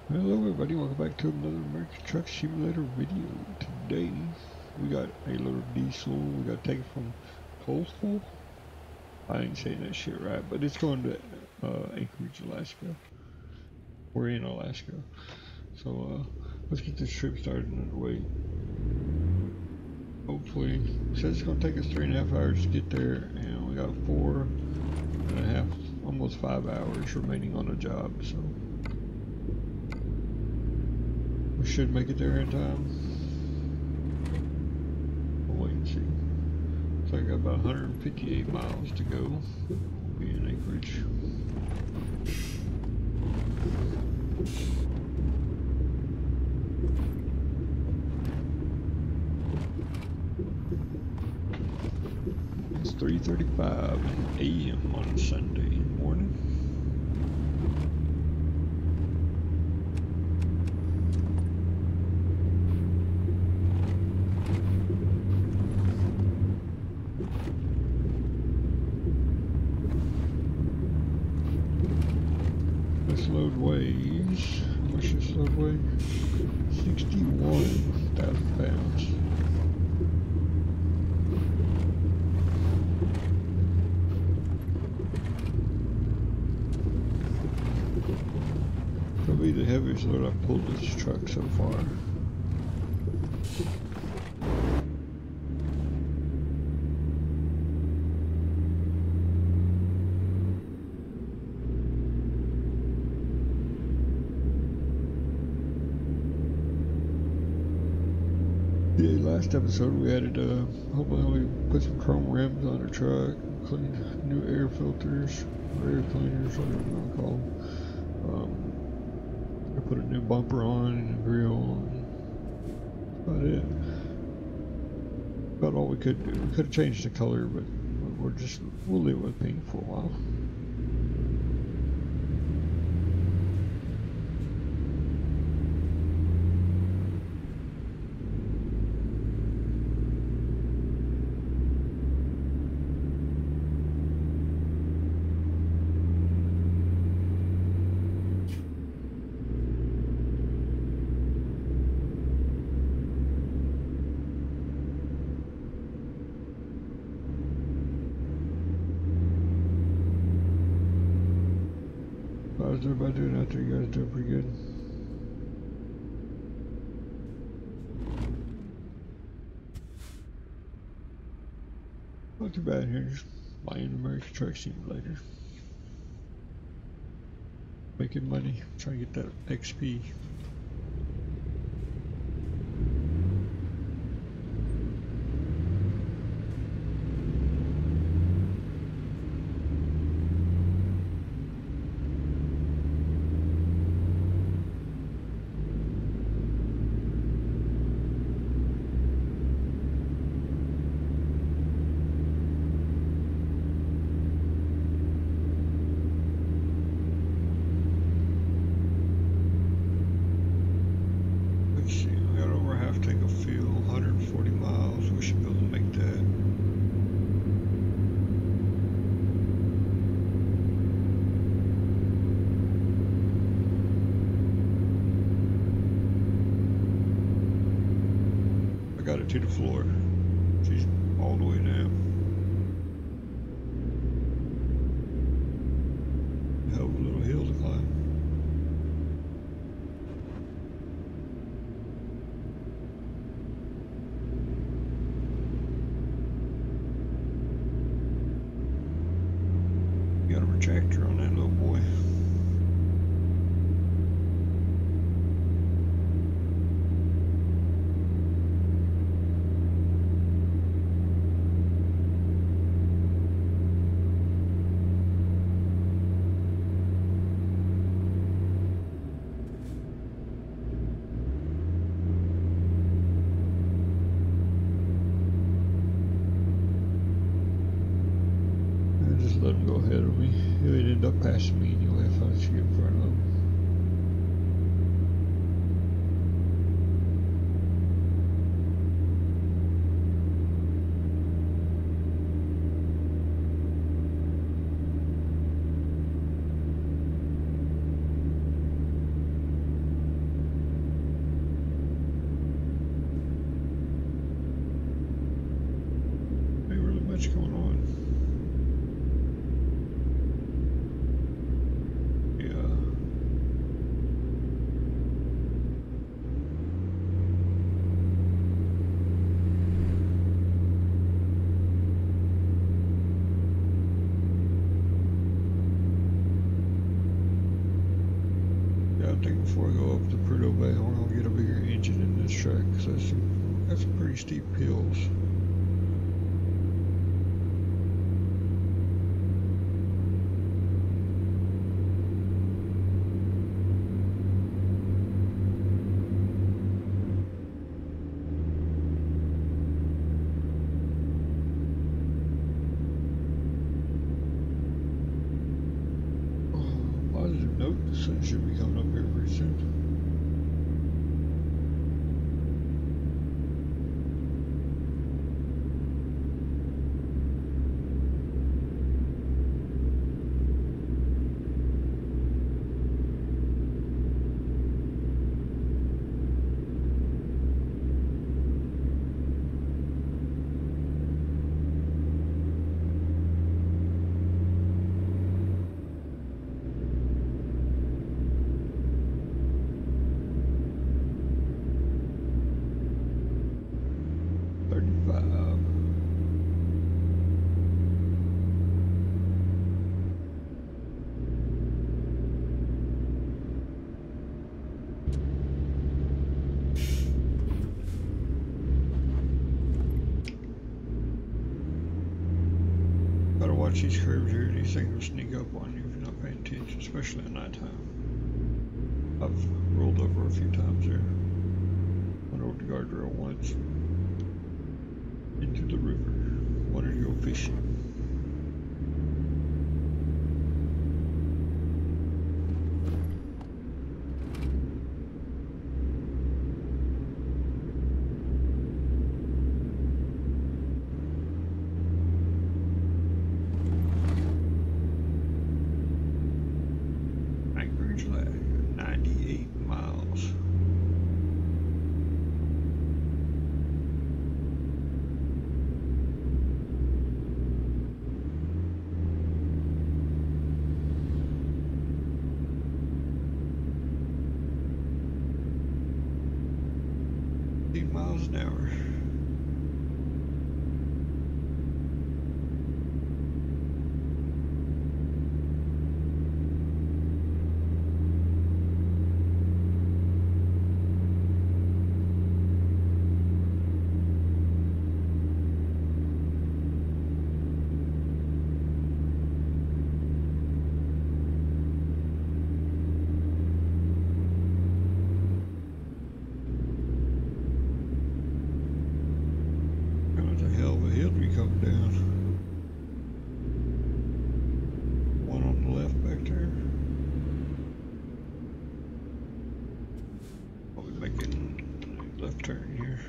Hello everybody, welcome back to another American Truck Simulator video. Today, we got a little diesel we got taken from Coastal. I ain't saying that shit right, but it's going to Anchorage, Alaska. We're in Alaska. So let's get this trip started underway. Hopefully, it says it's going to take us 3.5 hours to get there, and we got 4.5, almost 5 hours remaining on the job, so we should make it there in time. We'll wait and see. So I got about 158 miles to go. We'll be in Anchorage. It's 3:35 a.m. on Sunday morning. This load weighs, how much this load weigh? 61,000 pounds. It'll be the heaviest load I've pulled this truck so far. The last episode we added, hopefully we put some chrome rims on the truck, clean new air filters, or air cleaners, whatever you want to call them. I put a new bumper on and a grill, and that's about it. About all we could do. We could have changed the color, but we'll live with pink for a while. How's everybody doing out there? You guys doing pretty good? Not too bad here, just buying American Truck Simulator. Making money, trying to get that XP. Got it to the floor. She's all the way down. Hell of a little hill to climb. Got a retractor on that little boy. Let him go ahead of me. He'd end up think before I go up to Prudhoe Bay, I'm gonna get a bigger engine in this truck because that's some pretty steep hills. Positive note, the sun should be coming up here pretty soon. Gotta watch these curves here. These things will sneak up on you if you're not paying attention, especially at nighttime. I've rolled over a few times there. Went over the guardrail once. Into the river. Wanted to go fishing. Anchorage lag, 98 miles. Miles an hour. Coming down. One on the left back there. I'll be making a left turn here.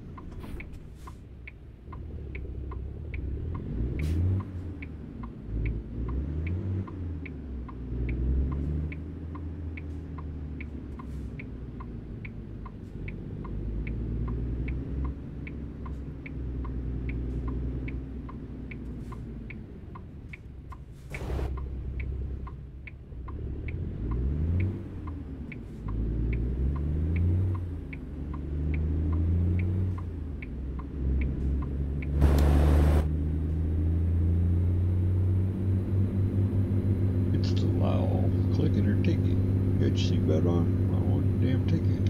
Clicking her ticket. Got your seatbelt on? I don't want a damn ticket.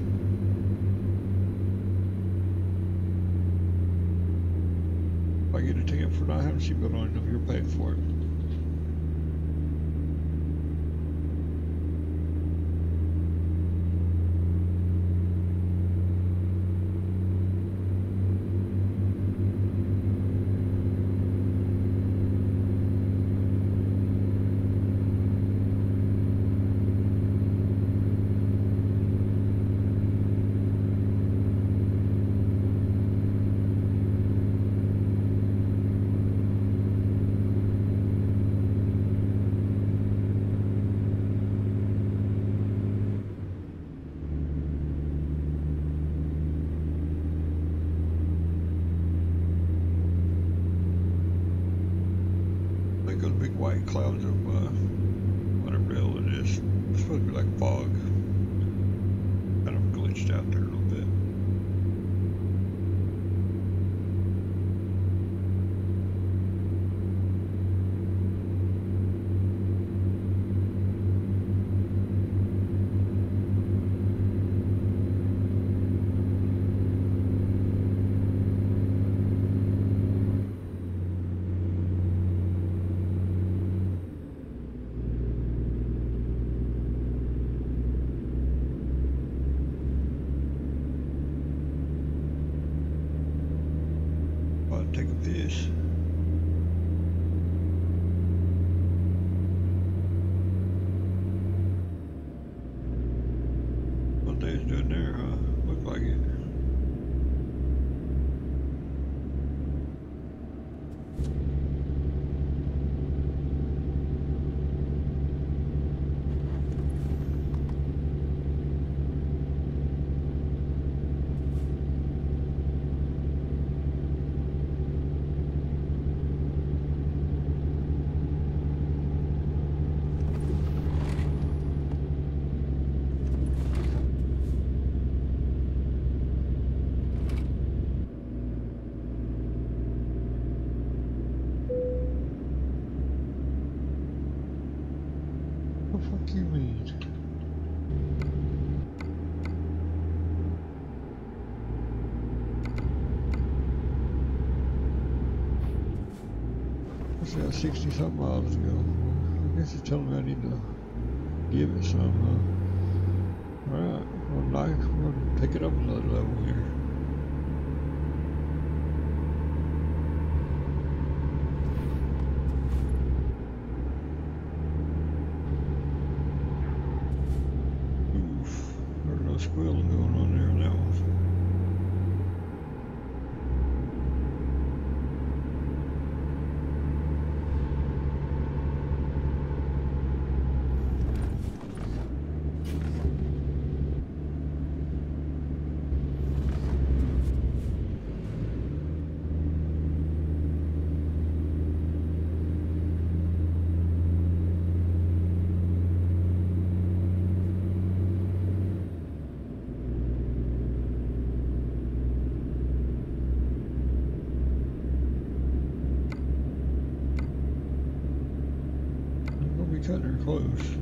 If I get a ticket for not having a seatbelt on, you're paying for it. Those big white clouds of whatever the hell it is. It's supposed to be like fog. Kind of glitched out there a little bit. they was doing there, huh? Looked like it. What the fuck you mean? What's that, 60 something miles ago? I guess it's telling me I need to give it some, huh? Alright, well, now we're gonna take it up another level here. Oof, there's no squealing going on there in that one. Cutting her close.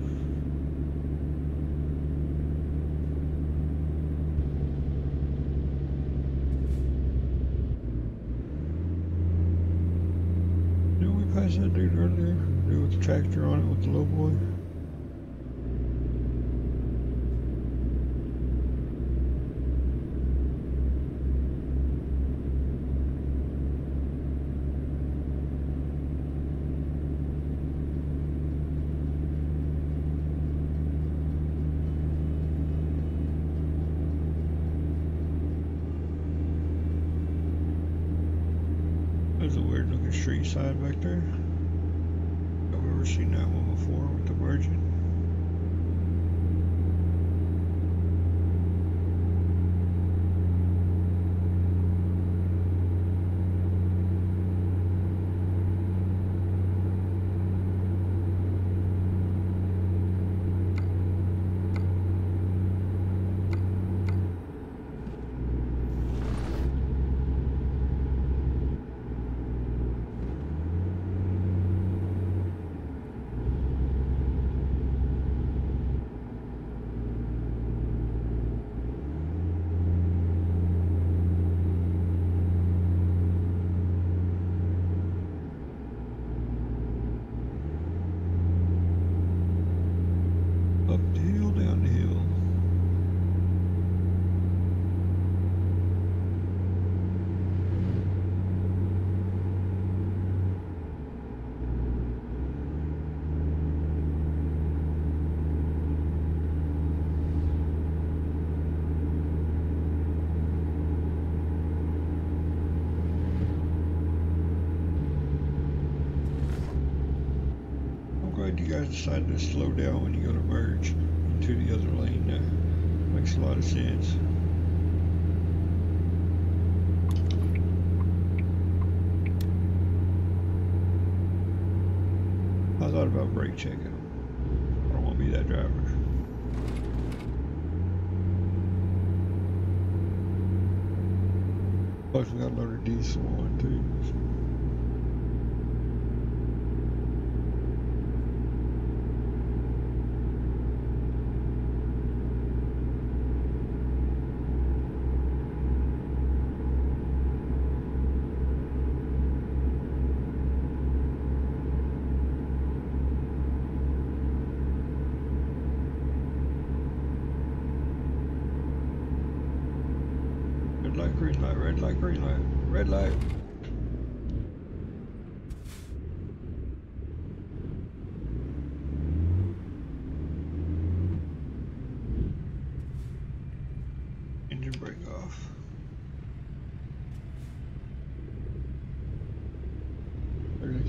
Didn't we pass that dude earlier? Dude with the tractor on it with the low boy? There's a weird looking street sign back there. I've never seen that one before with the Virgin. Up the hill, down the hill. I'm glad you guys decided to slow down when you go to merge into the other lane. That makes a lot of sense. I thought about brake checking them. I don't want to be that driver. Plus we got another diesel one too. Red light, green light, red light, green light, red light.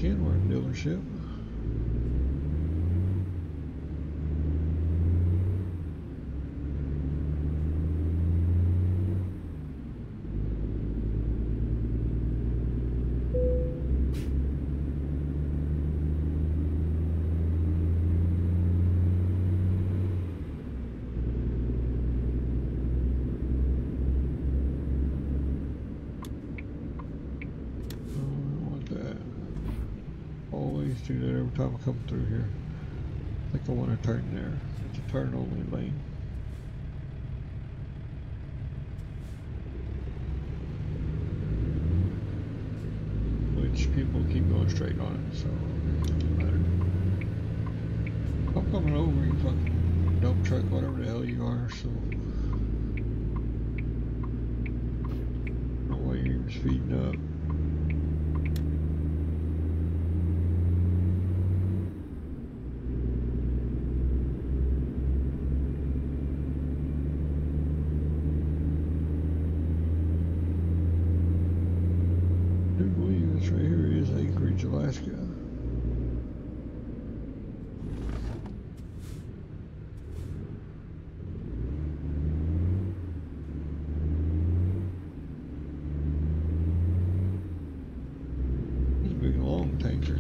Kenworth dealership. Always do that every time I come through here. I think I want to turn there. It's a turn only lane. Which people keep going straight on it, so it doesn't matter. I'm coming over, you fucking dump truck, whatever the hell you are, so. I don't know why you're even speeding up. Alaska. It's a big long tanker.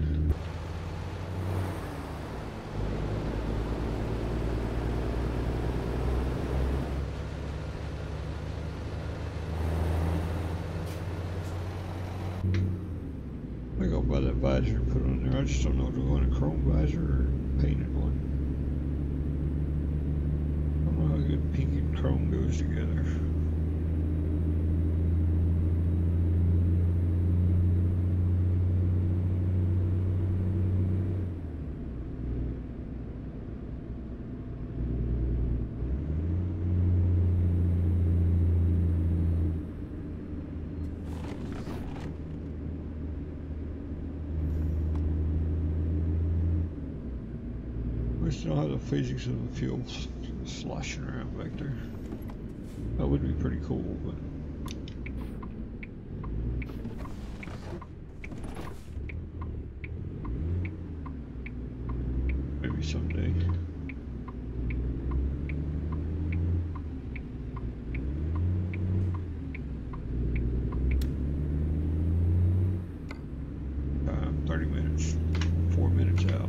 I go buy that visor and put it on there. I just don't know if I want a chrome visor or painted one. I don't know how good pink and chrome goes together. I just don't know how the physics of the fuel sloshing around back there. That would be pretty cool, but maybe someday. Time 30 minutes, 4 minutes out.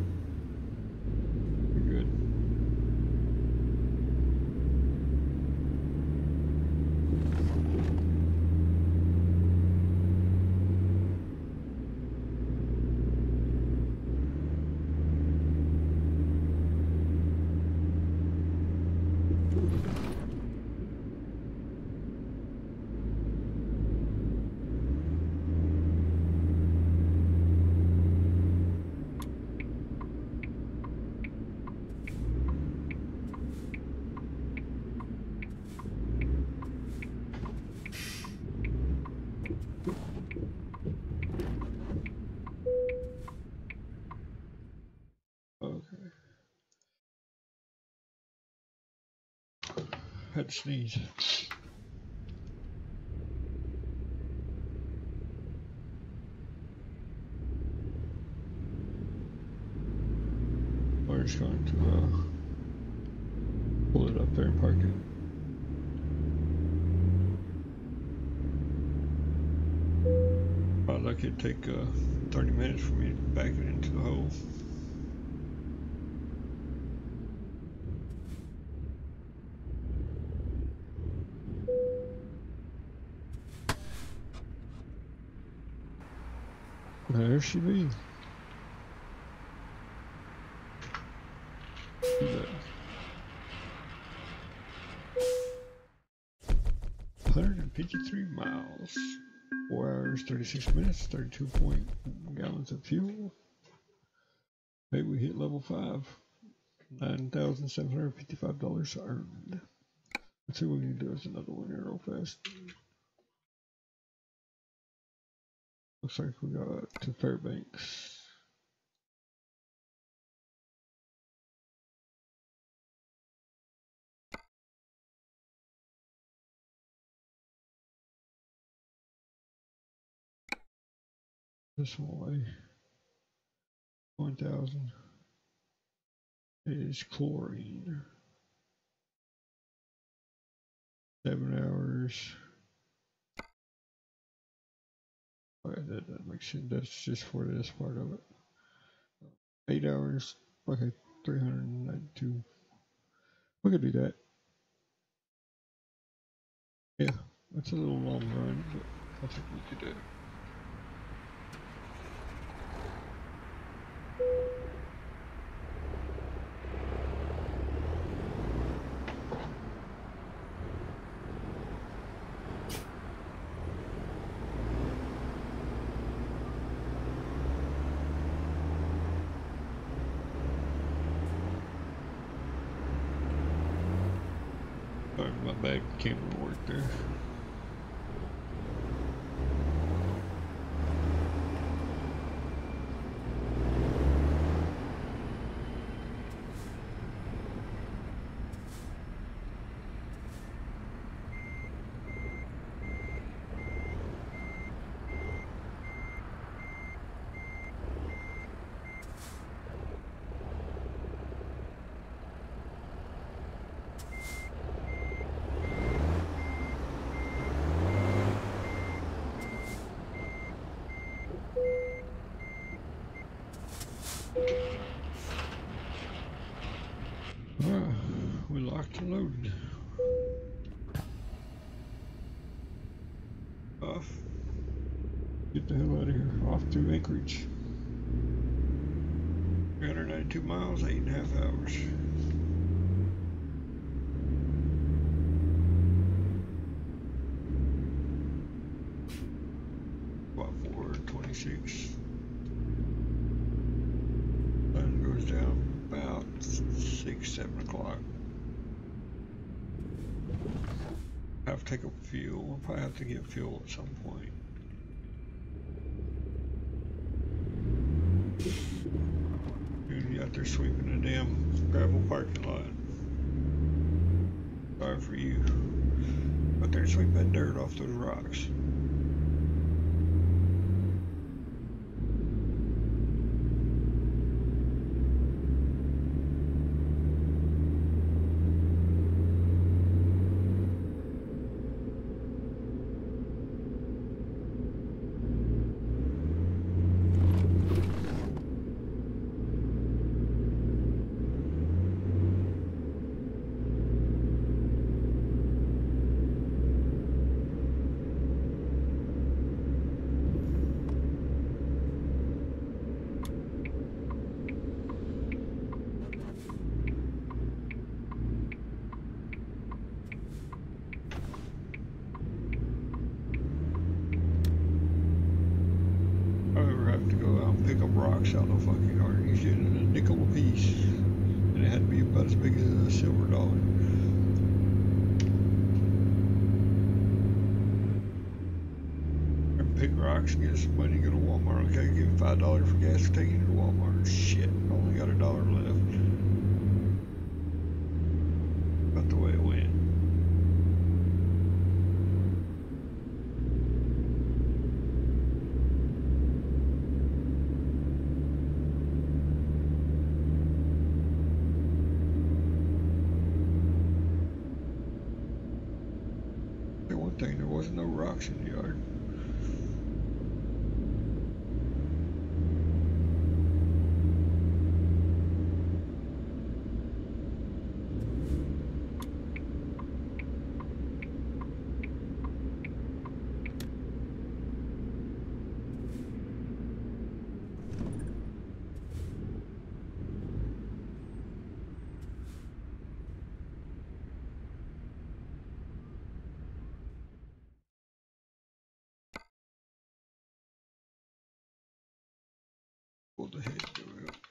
Had to sneeze. We're just going to pull it up there and park it. Like it'd take 30 minutes for me to back it into the hole. There she be. There. 153 miles. 4 hours, 36 minutes, 32 gallons of fuel. Hey, we hit level 5. $9,755 earned. Let's see what we can do. There's another one here real fast. Looks like we got to Fairbanks. This way. 1,000 is chlorine. 7 hours. Okay, that makes sense. That's just for this part of it. 8 hours. Okay, 392. We could do that. Yeah, that's a little long run, but I think we could do it. Sorry, my bad camera work there. We locked and loaded. Off. Get the hell out of here. Off to Anchorage. 392 miles, 8.5 hours. About 4:26. Sun goes down about 6, 7 o'clock. Have to take up fuel. We'll probably have to get fuel at some point. Dude, out there sweeping the damn gravel parking lot. Sorry for you. Out there sweeping that dirt off those rocks. Rocks out of the fucking yard. He's getting a nickel a piece, and it had to be about as big as a silver dollar. And pick rocks and get some money, go to Walmart. Okay, give him $5 for gas for taking it to Walmart. Shit, only got $1 left. About the way it went. There wasn't no rocks in the yard. Pull the head door up.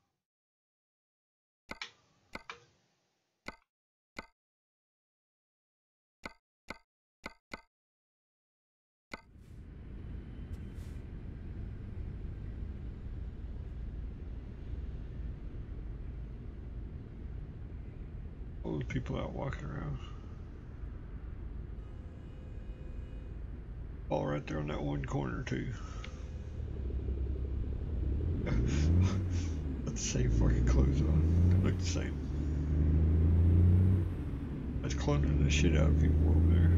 All the people out walking around. All right there on that one corner too. same fucking clothes on. They look the same. That's cloning the shit out of people over there.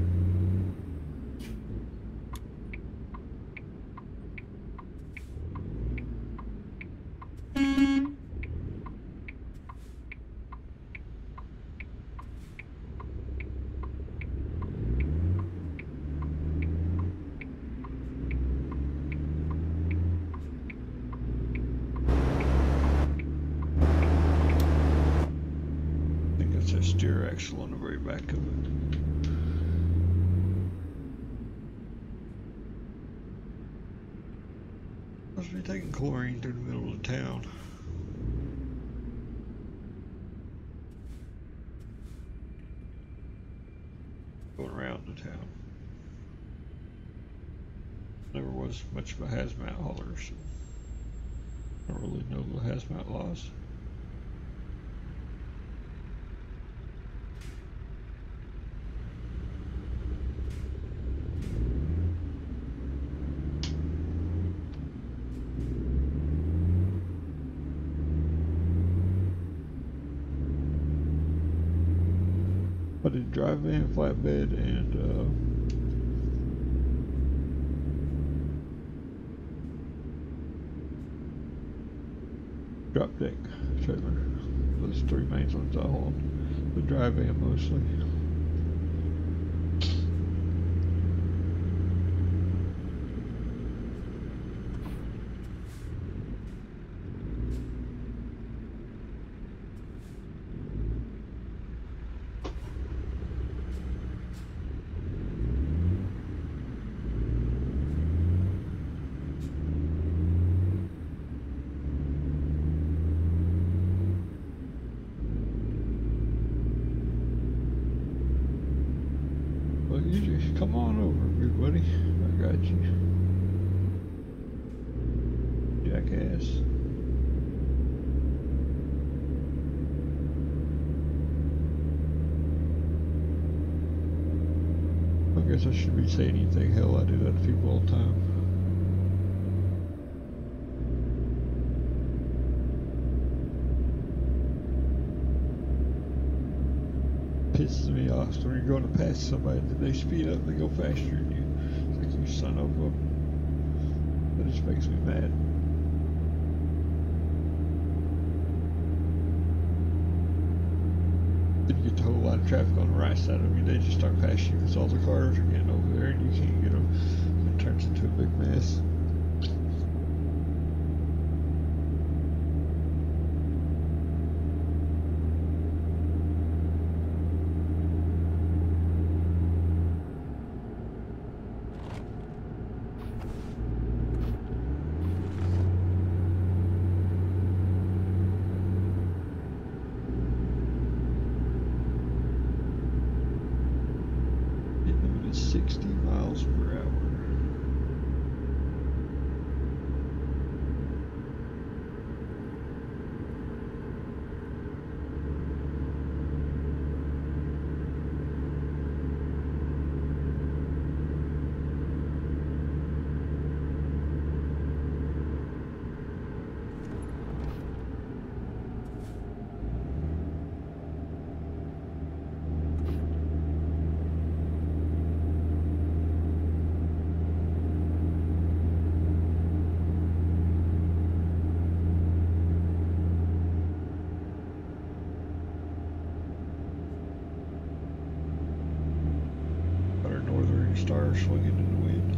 Steer axle on the very back of it. Must be taking chlorine through the middle of town. Going around the town. Never was much of a hazmat hauler, so I don't really know the hazmat laws. I did drive van, flatbed, and drop deck trailer. Those three main ones I hauled. The drive van mostly. You just come on over, good buddy. I got you. Jackass. I guess I shouldn't be saying anything. Hell, I do that to people all the time. Pisses me off. So when you're going to pass somebody, they speed up, they go faster than you. It's like, you son of a... That just makes me mad. Then you get the whole lot of traffic on the right side of you, they just start passing you because all the cars are getting over there and you can't get them. It turns into a big mess. At 60 miles per hour. Star swinging in the wind.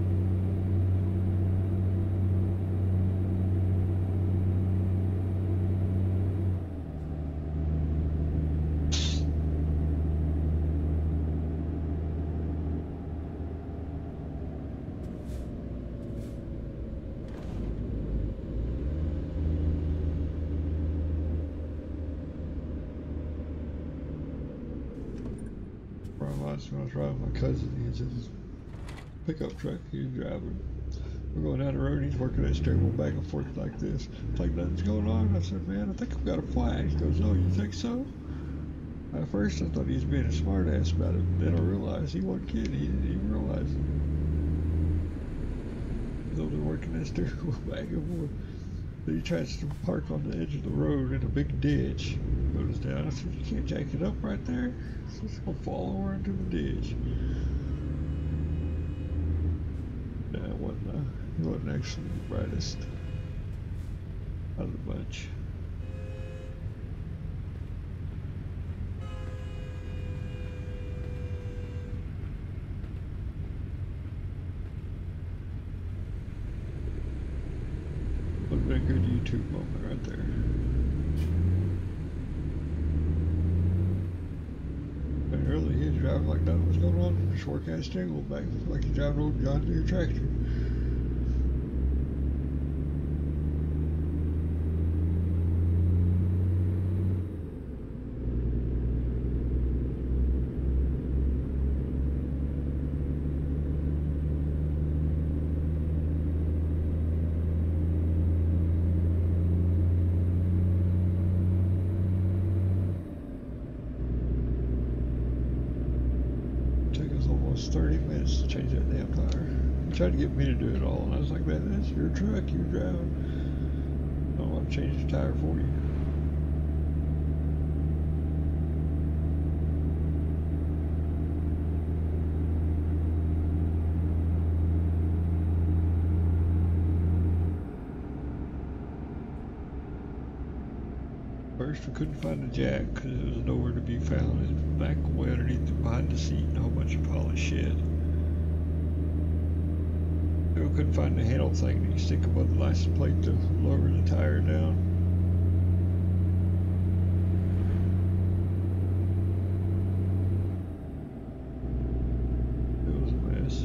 When I was riding with my cousin, he had his pickup truck he was driving. We're going down the road and he's working that steering wheel back and forth like this. It's like nothing's going on. I said, man, I think I've got a flag. He goes, oh, you think so? At first I thought he was being a smart ass about it, but then I realized he wasn't kidding. He didn't even realize it. He was over there working that steering wheel back and forth. He tries to park on the edge of the road in a big ditch. Goes down. I said, you can't jack it up right there. So it's gonna fall over into the ditch. No, he wasn't actually the brightest out of the bunch. Would have been a good YouTube moment right there. And early he was driving like nothing was going on. Just working at steering back like he's driving an old John Deere tractor. Almost 30 minutes to change that damn tire. He tried to get me to do it all, and I was like, man, that's your truck, you're driving. I don't want to change the tire for you. First, we couldn't find the jack because it was nowhere to be found. It was back way underneath behind the seat and a whole bunch of polished shit. We couldn't find the handle thing that you stick above the license plate to lower the tire down. It was a mess.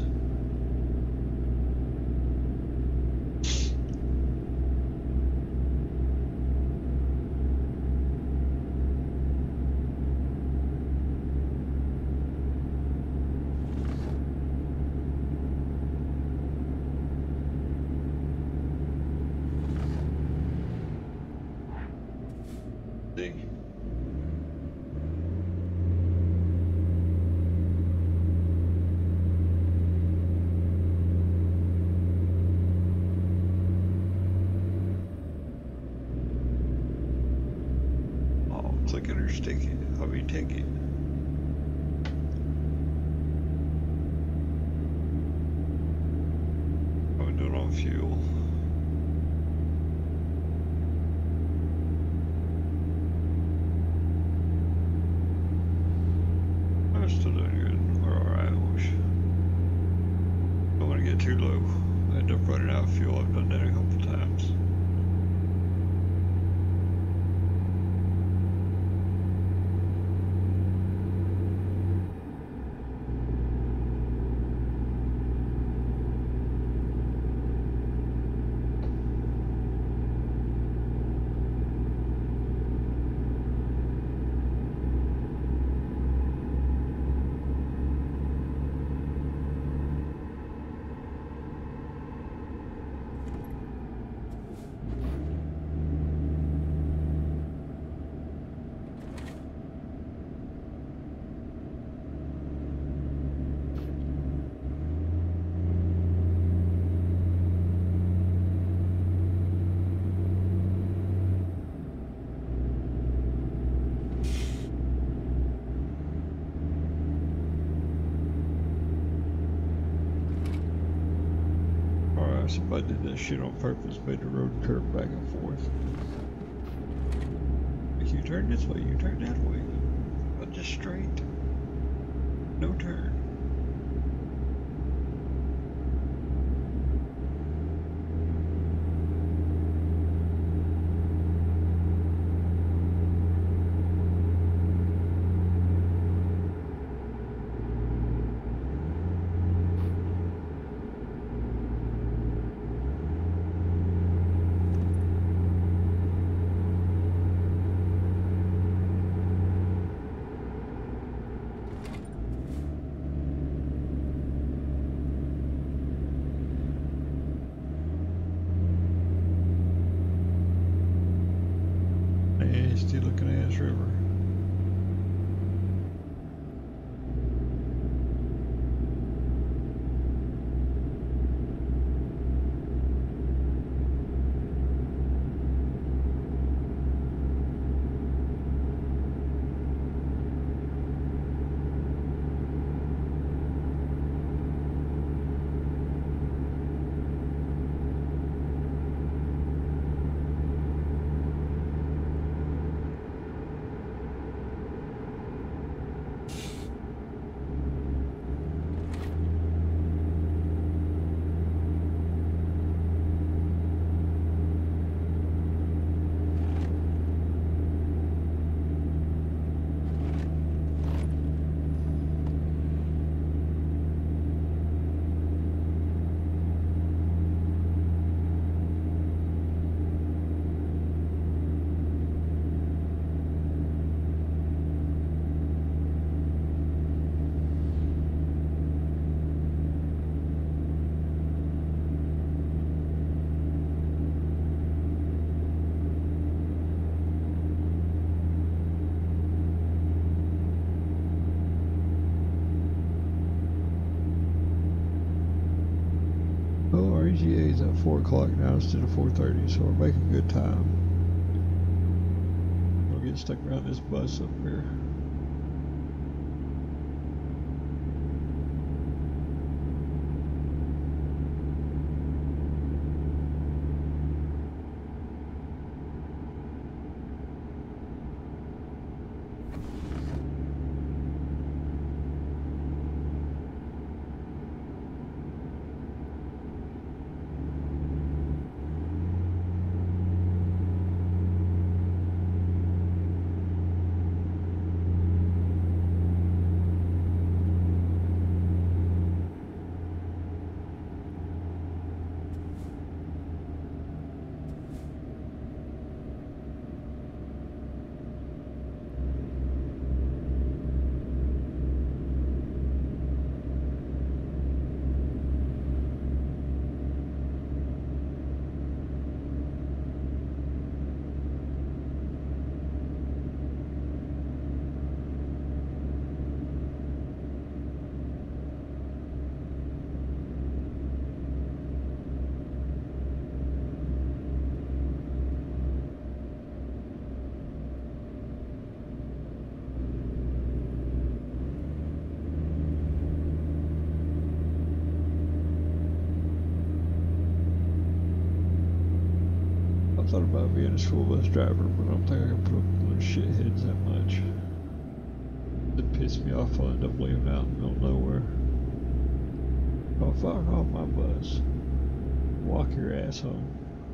Click it or stick it. I mean, take it. I'm doing on fuel. I'm still doing good. We're alright. Don't want to get too low. I end up running out of fuel. I've done that a couple times. Somebody did that shit on purpose, made the road curve back and forth. If you turn this way, you turn that way. But just straight. No turn. 4 o'clock now instead of 4:30, so we're making good time. We'll get stuck around this bus up here. I thought about being a school bus driver, but I don't think I can put up with those shitheads that much. It pissed me off. I'll end up leaving out in the middle of nowhere. Oh, fuck off my bus. Walk your ass home.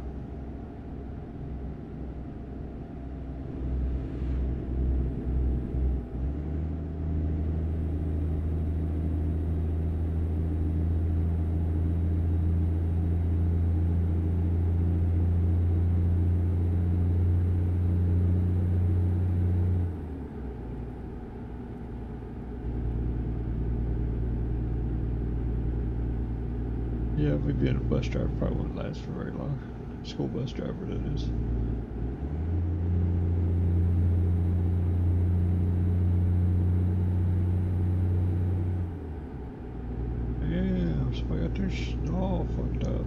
Yeah, me being a bus driver probably wouldn't last for very long. School bus driver, that is. Yeah, so I got this all fucked up.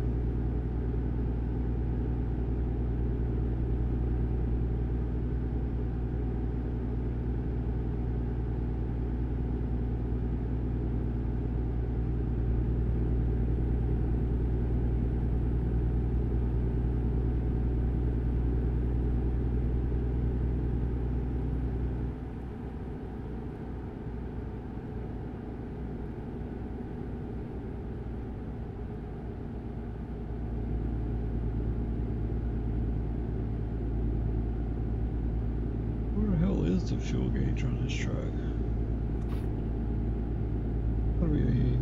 The fuel gauge on this truck. What do we need?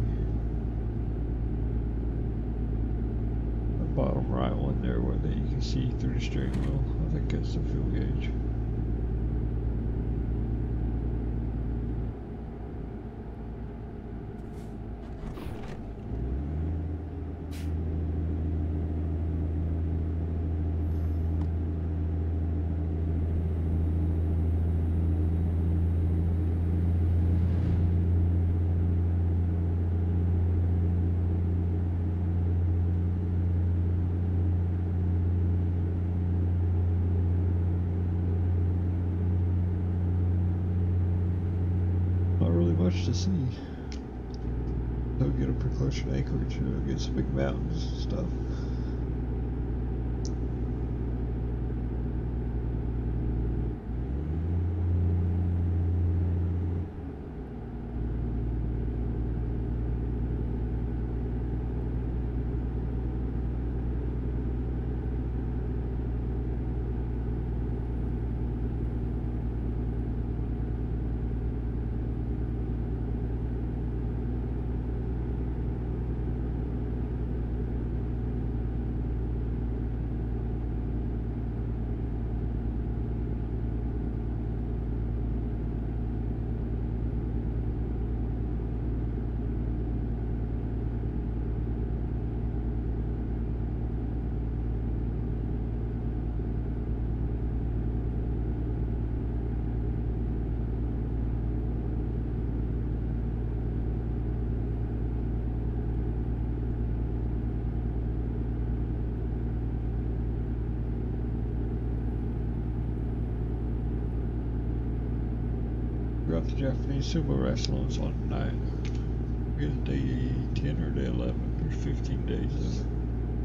The bottom right one there where you can see through the steering wheel. I think that's the fuel gauge. Much to see. They'll get a pretty close to Anchorage, you know, get some big mountains and stuff. Got the Japanese sumo wrestling on tonight. It's day 10 or day 11. There's 15 days of it.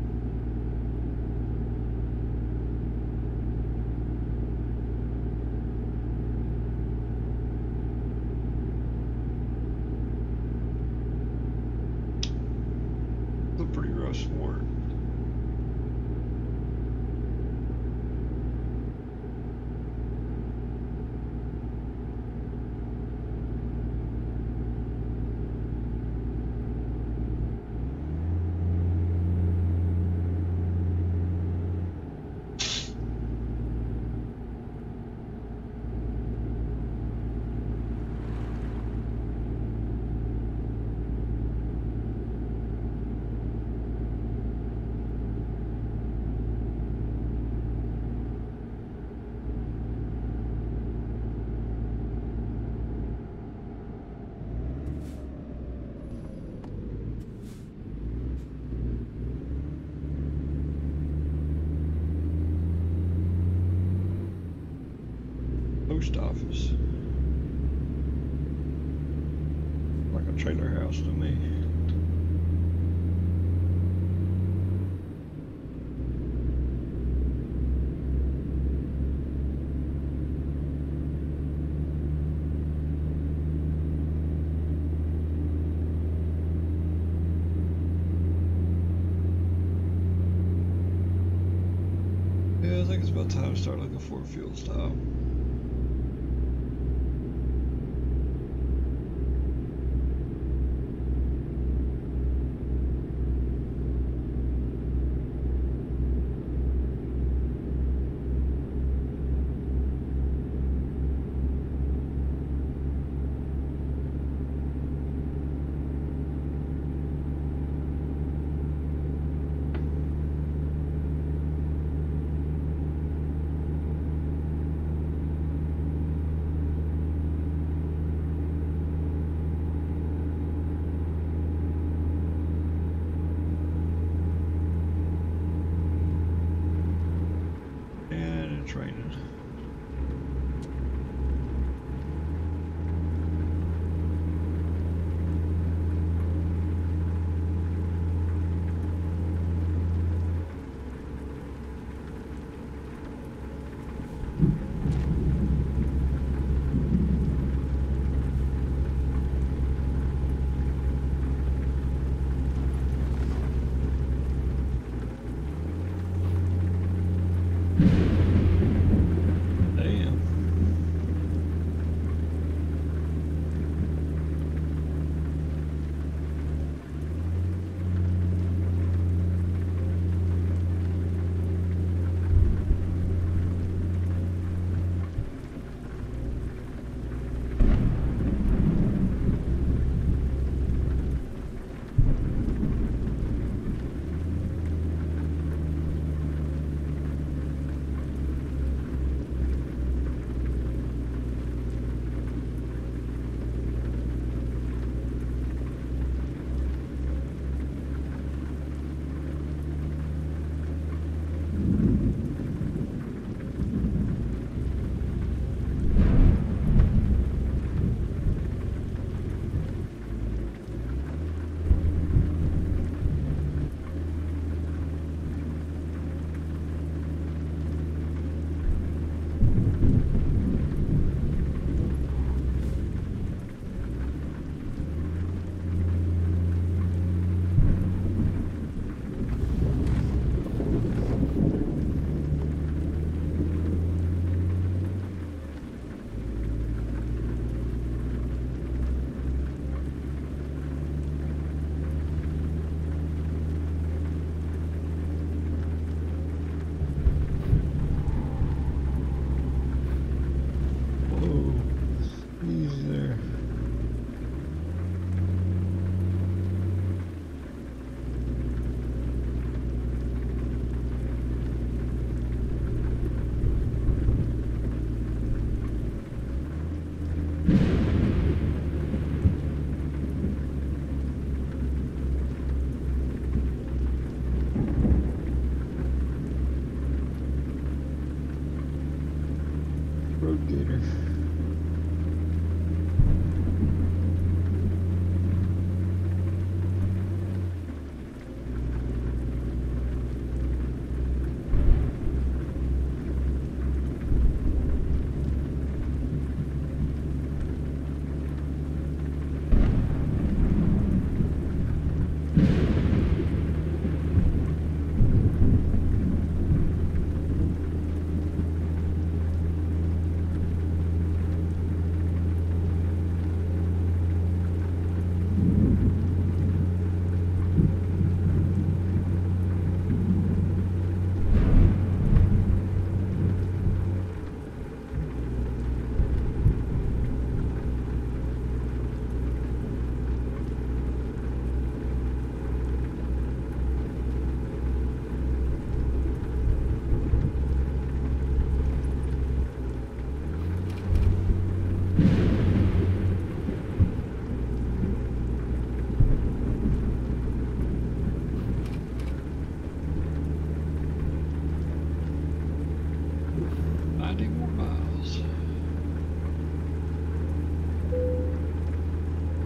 It's a pretty rough sport. Post office. Like a trailer house to me. Yeah, I think it's about time to start looking for a field stop.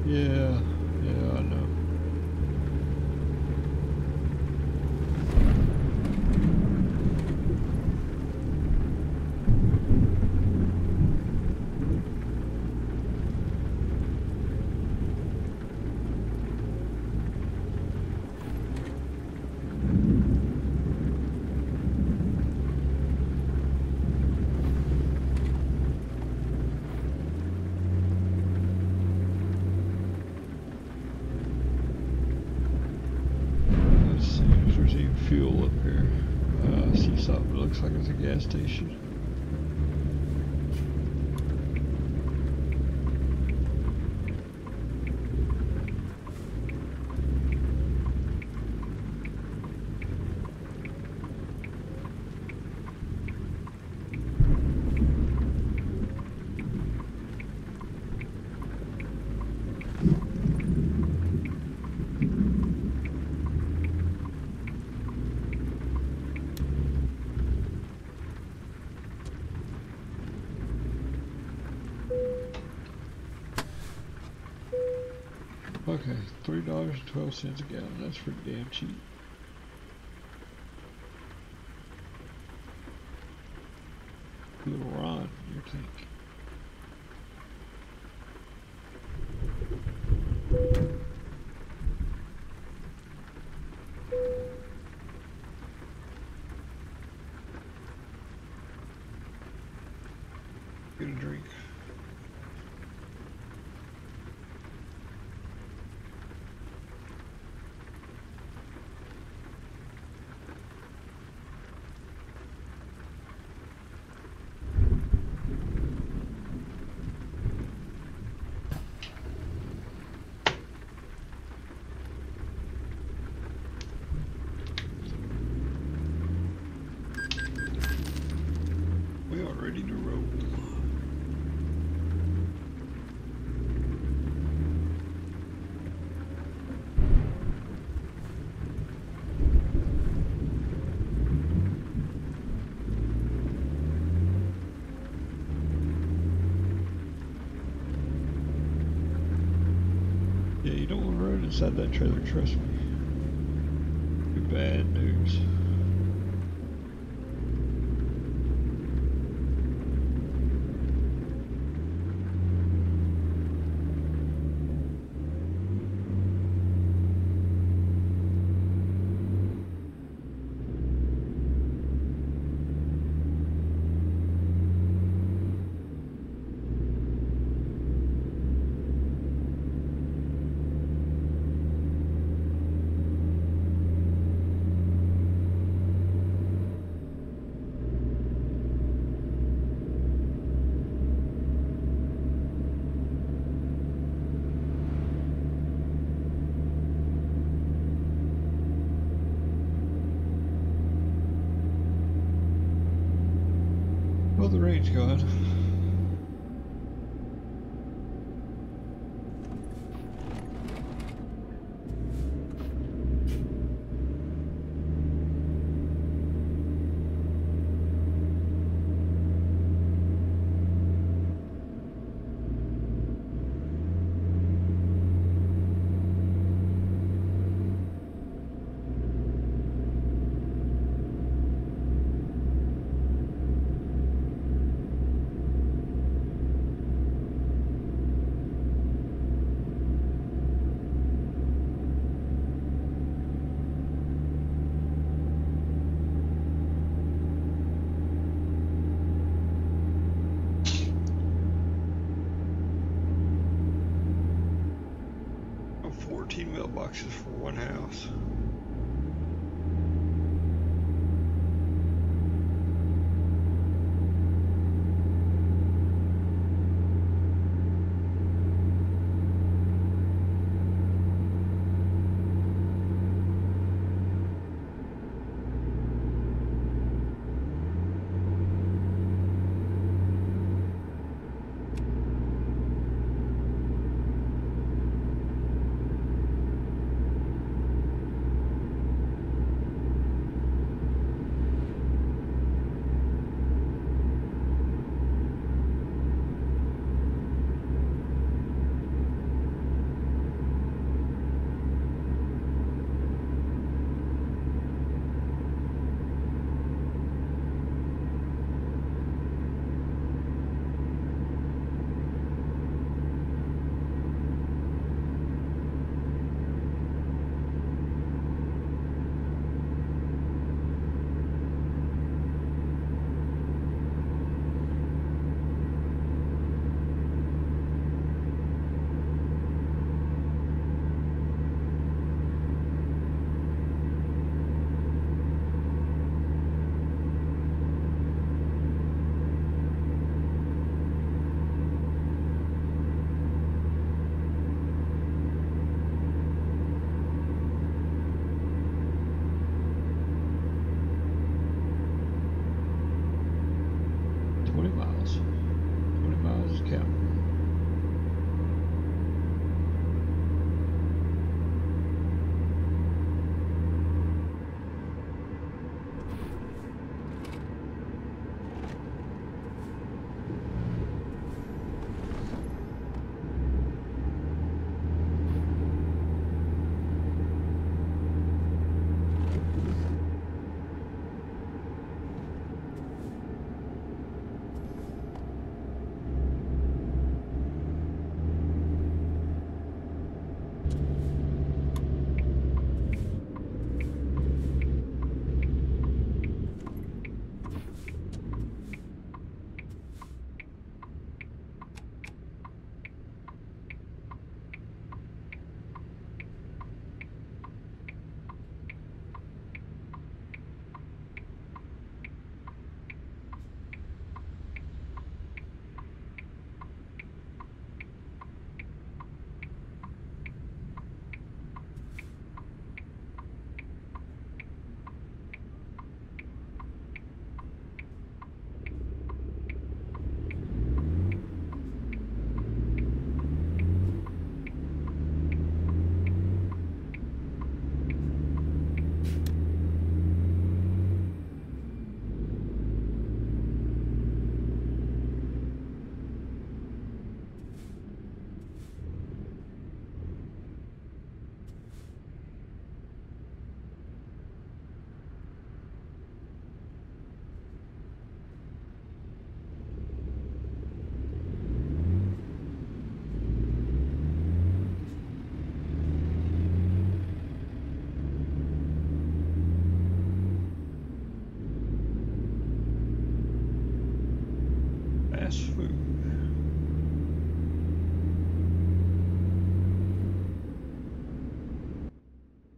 Yeah, yeah, I know. Let's see if there's any fuel up here. I see something that looks like it's a gas station. Okay, $3.12 a gallon. That's pretty damn cheap. Little Ron, you think? Get a drink. We are ready to roll. Yeah, you don't want to run inside that trailer, trust me. Be bad news. Well, the rain's gone. Oh, 14 mailboxes for one house.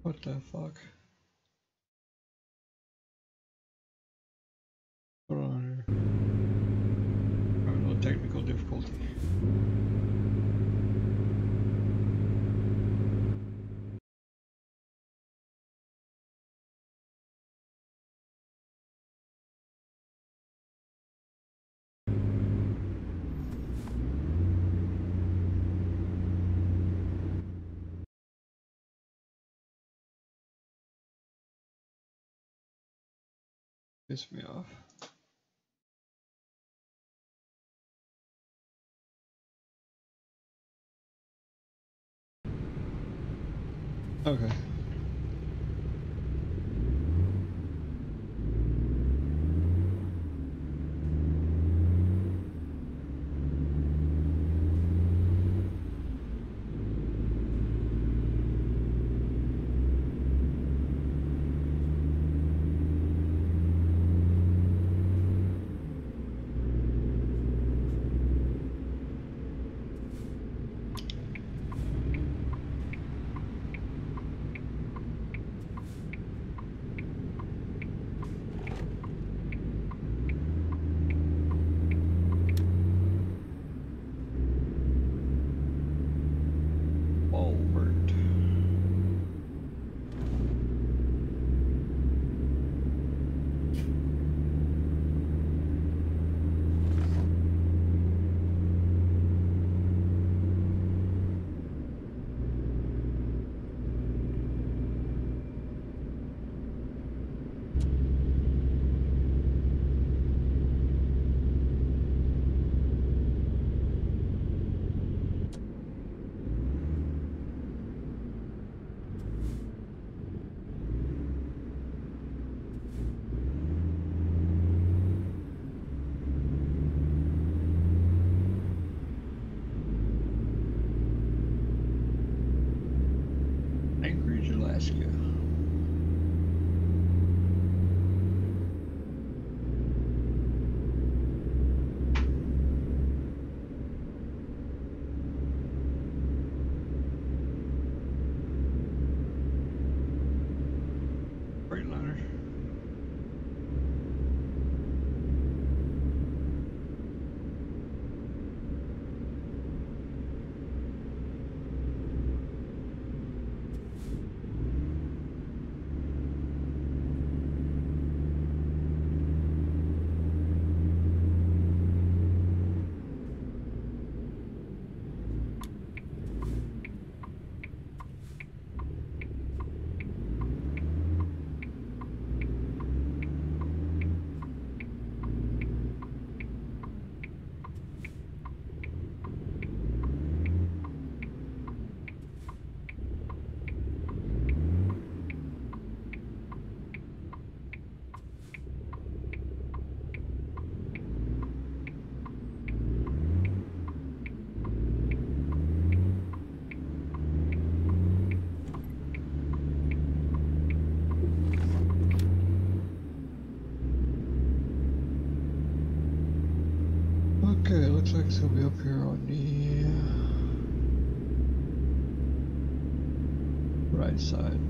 What the fuck? Hold on here. A little technical difficulty. Piss me off. Okay. Walmart. Anchorage, Alaska. Freightliner. Okay, looks like it's gonna be up here on the right side.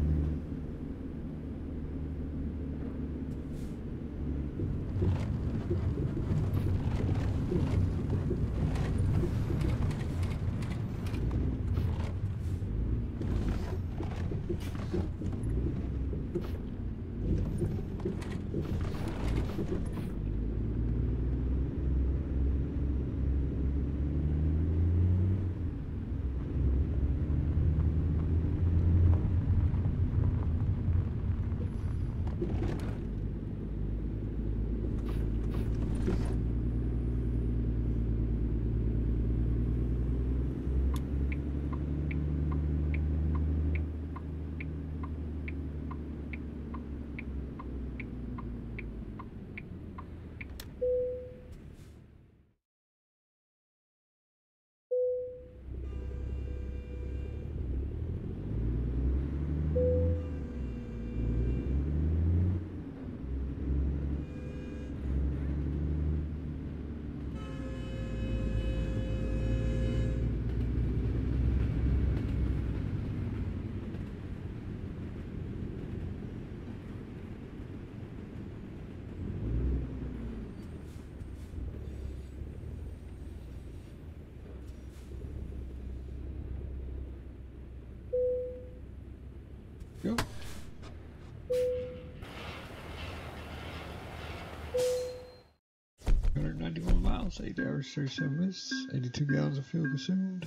$2,037 minutes, 82 gallons of fuel consumed,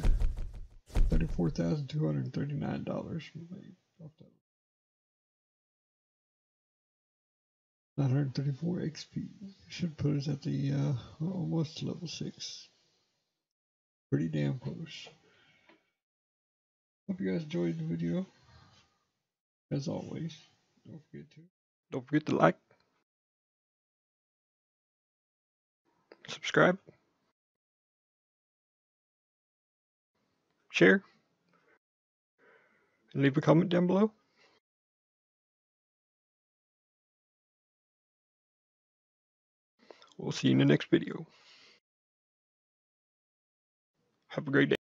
$34,239 made off that. 934 XP should put us at the almost level 6. Pretty damn close. Hope you guys enjoyed the video. As always, don't forget to like, subscribe, share, and leave a comment down below. We'll see you in the next video. Have a great day.